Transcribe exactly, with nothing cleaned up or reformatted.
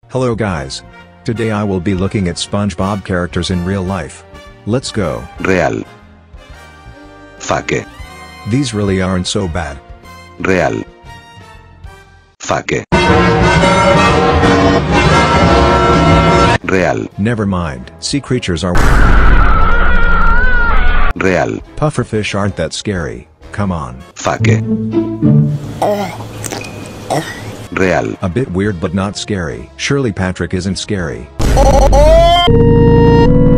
Hello guys. Today I will be looking at SpongeBob characters in real life. Let's go. Real. Fake. These really aren't so bad. Real. Fake. Real. Never mind. Sea creatures are Real. pufferfish aren't that scary. Come on. Fake. Real. A bit weird but not scary. Surely Patrick isn't scary.